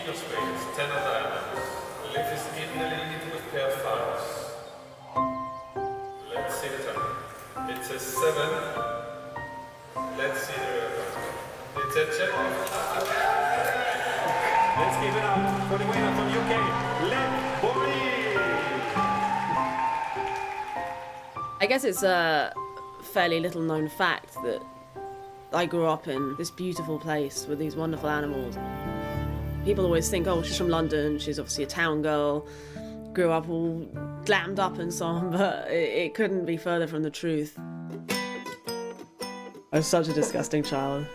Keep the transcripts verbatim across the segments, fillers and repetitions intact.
your spades, ten of diamonds. Liv is in the lead with pair fives. Let's see the turn. It's a seven. Let's see the river. It's a check. Let's give it up for the winner from U K, Liv Boeree. I guess it's a fairly little known fact that I grew up in this beautiful place with these wonderful animals. People always think, oh, she's from London, she's obviously a town girl, grew up all glammed up and so on, but it, it couldn't be further from the truth. I was such a disgusting child.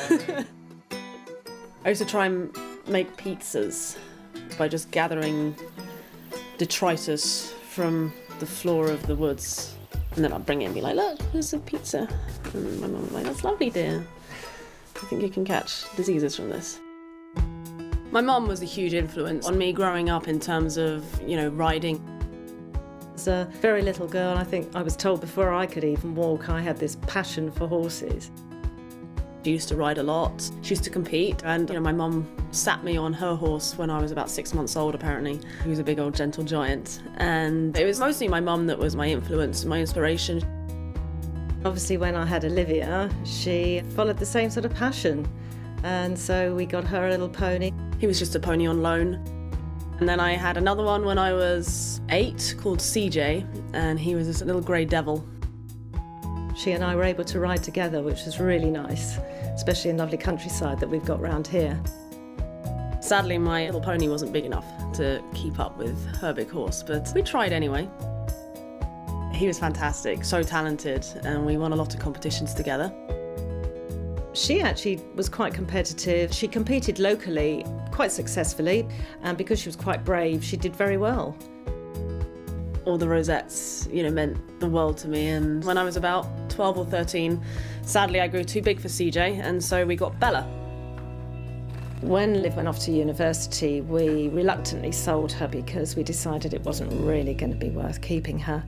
I used to try and make pizzas by just gathering detritus from the floor of the woods. And then I'd bring it and be like, look, here's a pizza. And my mum was like, that's lovely, dear. I think you can catch diseases from this. My mum was a huge influence on me growing up in terms of, you know, riding. As a very little girl, I think I was told before I could even walk, I had this passion for horses. She used to ride a lot. She used to compete, and you know, my mum sat me on her horse when I was about six months old, apparently. He was a big old gentle giant, and it was mostly my mum that was my influence, my inspiration. Obviously, when I had Olivia, she followed the same sort of passion, and so we got her a little pony. He was just a pony on loan. And then I had another one when I was eight called C J, and he was this little grey devil. She and I were able to ride together, which was really nice, especially in lovely countryside that we've got round here. Sadly, my little pony wasn't big enough to keep up with her big horse, but we tried anyway. He was fantastic, so talented, and we won a lot of competitions together. She actually was quite competitive. She competed locally quite successfully, and because she was quite brave, she did very well. All the rosettes, you know, meant the world to me, and when I was about twelve or thirteen, sadly I grew too big for C J, and so we got Bella. When Liv went off to university, we reluctantly sold her because we decided it wasn't really going to be worth keeping her.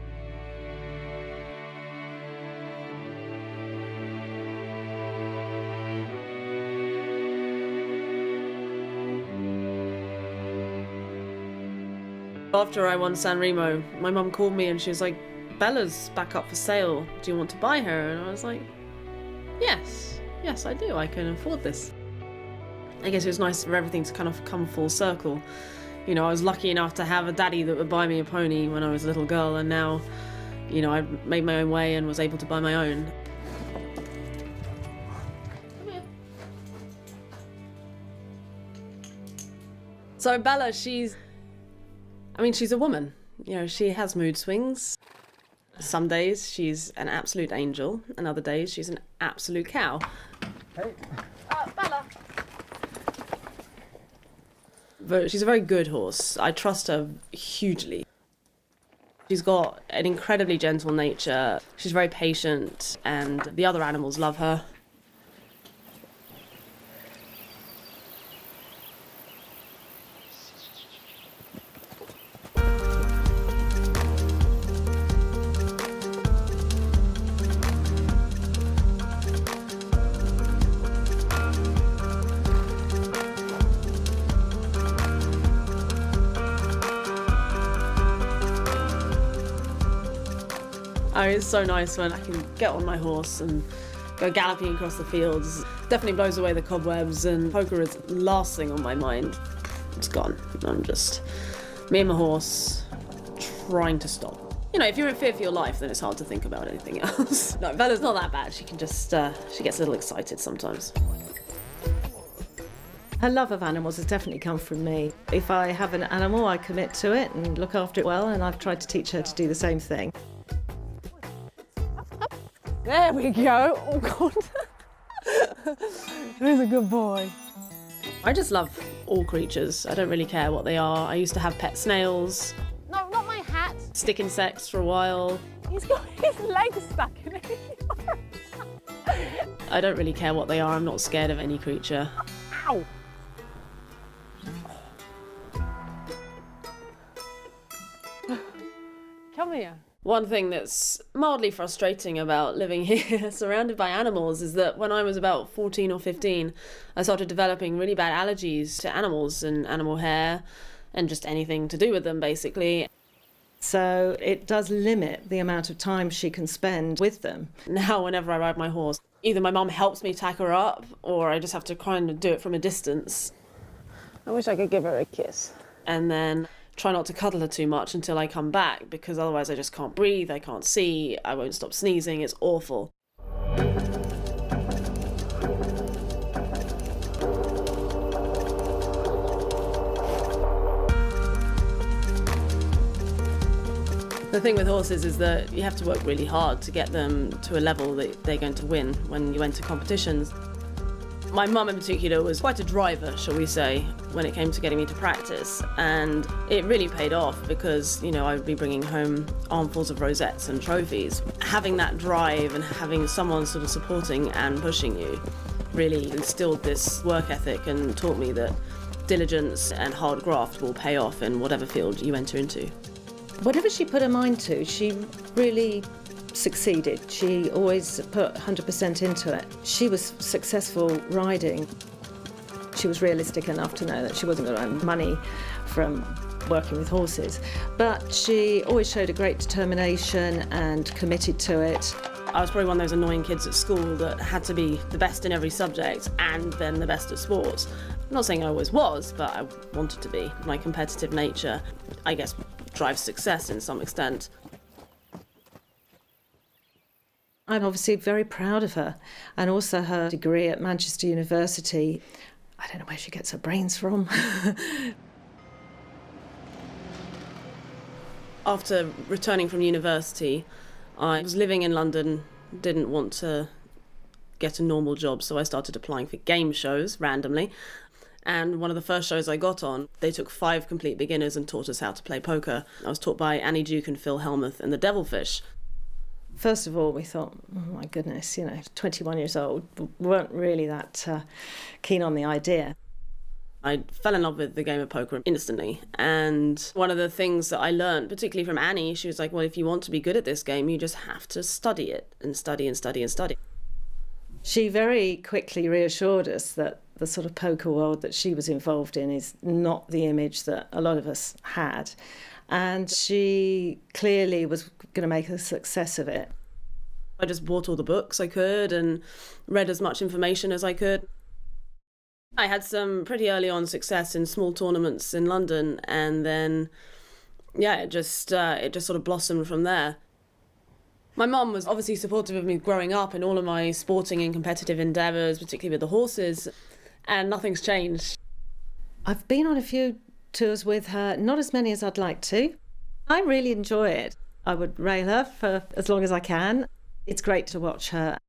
After I won San Remo, my mum called me and she was like, Bella's back up for sale. Do you want to buy her? And I was like, yes, yes I do, I can afford this. I guess it was nice for everything to kind of come full circle. You know, I was lucky enough to have a daddy that would buy me a pony when I was a little girl, and now, you know, I made my own way and was able to buy my own. Come here. So Bella, she's I mean, she's a woman. You know, she has mood swings. Some days she's an absolute angel, and other days she's an absolute cow. Hey. Uh, Bella. But she's a very good horse. I trust her hugely. She's got an incredibly gentle nature. She's very patient, and the other animals love her. Oh, it's so nice when I can get on my horse and go galloping across the fields. Definitely blows away the cobwebs, and poker is the last thing on my mind. It's gone. I'm just me and my horse trying to stop. You know, if you're in fear for your life, then it's hard to think about anything else. No, Bella's not that bad. She can just, uh, she gets a little excited sometimes. Her love of animals has definitely come from me. If I have an animal, I commit to it and look after it well, and I've tried to teach her to do the same thing. There we go. Oh, God. He's a good boy. I just love all creatures. I don't really care what they are. I used to have pet snails. No, not my hat. Stick insects for a while. He's got his legs stuck in it. I don't really care what they are. I'm not scared of any creature. Ow. Come here. What One thing that's mildly frustrating about living here surrounded by animals is that when I was about fourteen or fifteen, I started developing really bad allergies to animals and animal hair and just anything to do with them, basically. So it does limit the amount of time she can spend with them. Now, whenever I ride my horse, either my mum helps me tack her up or I just have to kind of do it from a distance. I wish I could give her a kiss. And then try not to cuddle her too much until I come back, because otherwise I just can't breathe, I can't see, I won't stop sneezing, it's awful. The thing with horses is that you have to work really hard to get them to a level that they're going to win when you enter competitions. My mum in particular was quite a driver, shall we say, when it came to getting me to practice, and it really paid off because, you know, I would be bringing home armfuls of rosettes and trophies. Having that drive and having someone sort of supporting and pushing you really instilled this work ethic and taught me that diligence and hard graft will pay off in whatever field you enter into. Whatever she put her mind to, she really succeeded. She always put one hundred percent into it. She was successful riding. She was realistic enough to know that she wasn't going to earn money from working with horses, but she always showed a great determination and committed to it. I was probably one of those annoying kids at school that had to be the best in every subject and then the best at sports. I'm not saying I always was, but I wanted to be. My competitive nature, I guess, drives success in some extent. I'm obviously very proud of her, and also her degree at Manchester University. I don't know where she gets her brains from. After returning from university, I was living in London, didn't want to get a normal job, so I started applying for game shows randomly. And one of the first shows I got on, they took five complete beginners and taught us how to play poker. I was taught by Annie Duke and Phil Helmuth and the Devilfish. First of all, we thought, oh my goodness, you know, twenty-one years old, weren't really that uh, keen on the idea. I fell in love with the game of poker instantly. And one of the things that I learned, particularly from Annie, she was like, well, if you want to be good at this game, you just have to study it and study and study and study. She very quickly reassured us that the sort of poker world that she was involved in is not the image that a lot of us had. And she clearly was going to make a success of it. I just bought all the books I could and read as much information as I could. I had some pretty early on success in small tournaments in London, and then, yeah, it just, uh, it just sort of blossomed from there. My mum was obviously supportive of me growing up in all of my sporting and competitive endeavours, particularly with the horses, and nothing's changed. I've been on a few tours with her, not as many as I'd like to. I really enjoy it. I would rail her for as long as I can. It's great to watch her.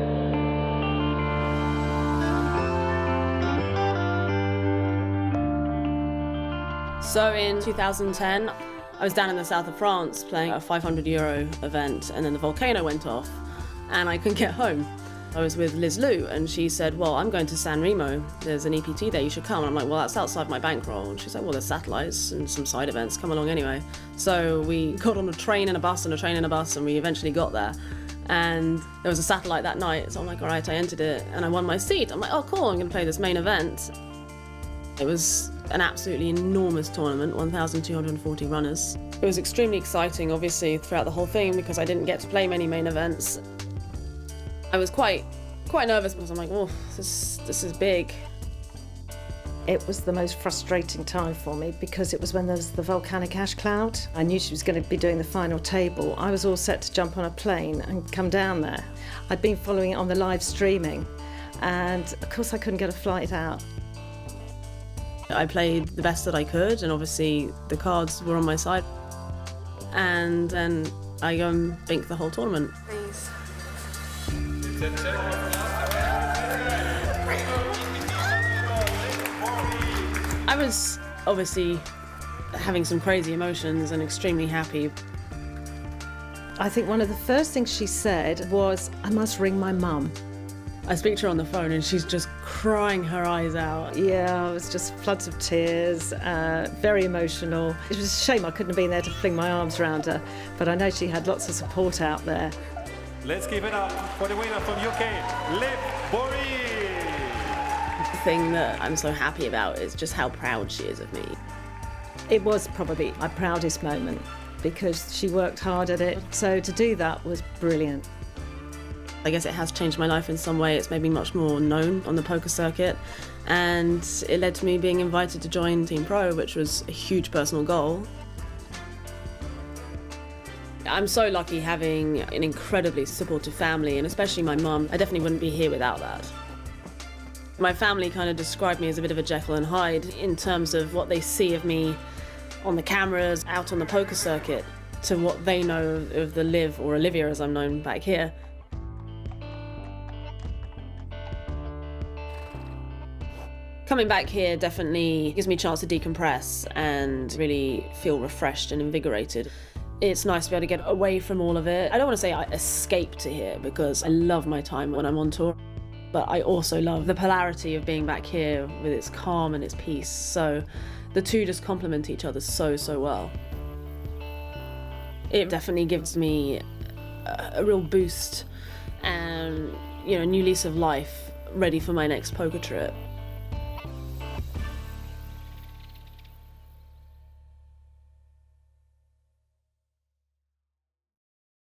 So in two thousand ten, I was down in the south of France playing a five hundred euro event, and then the volcano went off and I couldn't get home. I was with Liz Lou, and she said, well, I'm going to San Remo. There's an E P T there, you should come. And I'm like, well, that's outside my bankroll. And she's like, well, there's satellites and some side events. Come along anyway. So we got on a train and a bus and a train and a bus, and we eventually got there. And there was a satellite that night. So I'm like, all right, I entered it and I won my seat. I'm like, oh, cool, I'm going to play this main event. It was an absolutely enormous tournament, one thousand two hundred forty runners. It was extremely exciting, obviously, throughout the whole thing, because I didn't get to play many main events. I was quite, quite nervous because I'm like, oh, this, this is big. It was the most frustrating time for me because it was when there was the volcanic ash cloud. I knew she was going to be doing the final table. I was all set to jump on a plane and come down there. I'd been following it on the live streaming, and of course I couldn't get a flight out. I played the best that I could, and obviously the cards were on my side. And then I go and bink the whole tournament. Please. I was obviously having some crazy emotions and extremely happy. I think one of the first things she said was, I must ring my mum. I speak to her on the phone and she's just crying her eyes out. Yeah, it was just floods of tears, uh, very emotional. It was a shame I couldn't have been there to fling my arms around her, but I know she had lots of support out there. Let's give it up for the winner from U K, Liv Boeree. The thing that I'm so happy about is just how proud she is of me. It was probably my proudest moment because she worked hard at it, so to do that was brilliant. I guess it has changed my life in some way. It's made me much more known on the poker circuit, and it led to me being invited to join Team Pro, which was a huge personal goal. I'm so lucky having an incredibly supportive family, and especially my mum. I definitely wouldn't be here without that. My family kind of described me as a bit of a Jekyll and Hyde in terms of what they see of me on the cameras, out on the poker circuit, to what they know of, of the Liv, or Olivia as I'm known back here. Coming back here definitely gives me a chance to decompress and really feel refreshed and invigorated. It's nice to be able to get away from all of it. I don't want to say I escaped to here because I love my time when I'm on tour, but I also love the polarity of being back here with its calm and its peace. So the two just complement each other so, so well. It definitely gives me a, a real boost and, you know, a new lease of life, ready for my next poker trip.